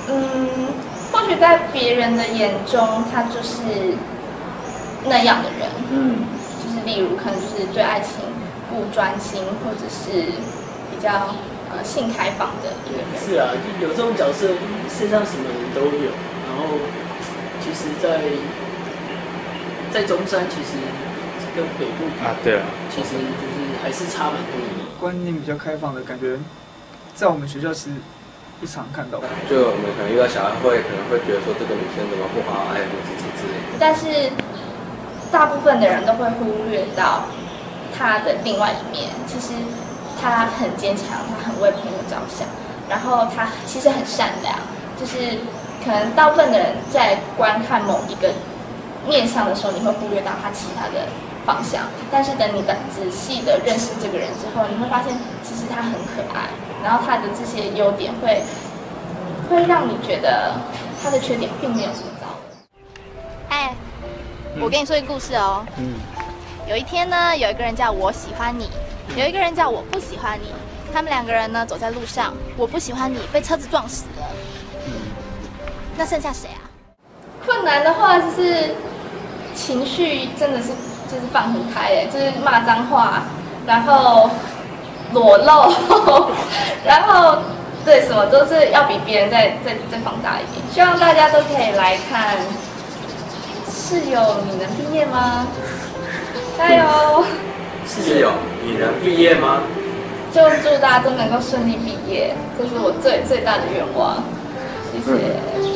或许在别人的眼中，他就是那样的人，就是例如可能就是对爱情不专心，或者是比较性开放的一个人。 是啊，有这种角色，世界上什么人都有。然后，其实在中山，其实跟北部对啊， 其实就是还是差蛮多的。 观念比较开放的感觉，在我们学校是不常看到的。 就我们可能遇到小孩可能会觉得说这个女生怎么不好好爱护自己之类的。 但是大部分的人都会忽略到他的另外一面，其实他很坚强，他很为朋友着想，然后他其实很善良，就是可能大部分的人在观看某一个面向的时候，你会忽略到他其他的方向，但是等你仔细的认识这个人之后，你会发现其实他很可爱，然后他的这些优点会让你觉得他的缺点并没有这么糟。 哎，我跟你说一个故事哦。有一天呢，有一个人叫我喜欢你，有一个人叫我不喜欢你。他们两个人呢走在路上，我不喜欢你被车子撞死了。那剩下谁啊？ 困难的话就是情绪真的是就是放很开耶，就是骂脏话，然后裸露，然后对什么都是要比别人再放大一点。希望大家都可以来看室友，你能毕业吗？加油！ 室友，你能毕业吗？ 就祝大家都能够顺利毕业，这是我最大的愿望。谢谢。